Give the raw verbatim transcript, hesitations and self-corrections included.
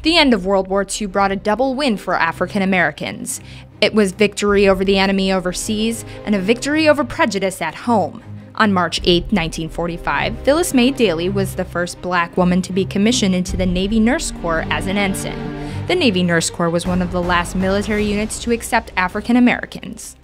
The end of World War Two brought a double win for African Americans. It was victory over the enemy overseas and a victory over prejudice at home. On March eighth, nineteen forty-five, Phyllis May Dailey was the first black woman to be commissioned into the Navy Nurse Corps as an ensign. The Navy Nurse Corps was one of the last military units to accept African Americans.